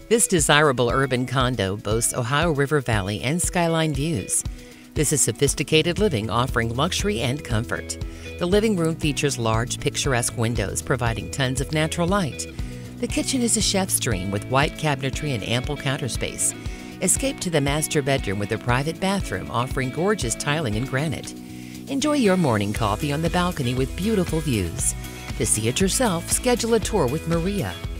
This desirable urban condo boasts Ohio River Valley and skyline views. This is sophisticated living offering luxury and comfort. The living room features large, picturesque windows providing tons of natural light. The kitchen is a chef's dream with white cabinetry and ample counter space. Escape to the master bedroom with a private bathroom offering gorgeous tiling and granite. Enjoy your morning coffee on the balcony with beautiful views. To see it yourself, schedule a tour with Maria.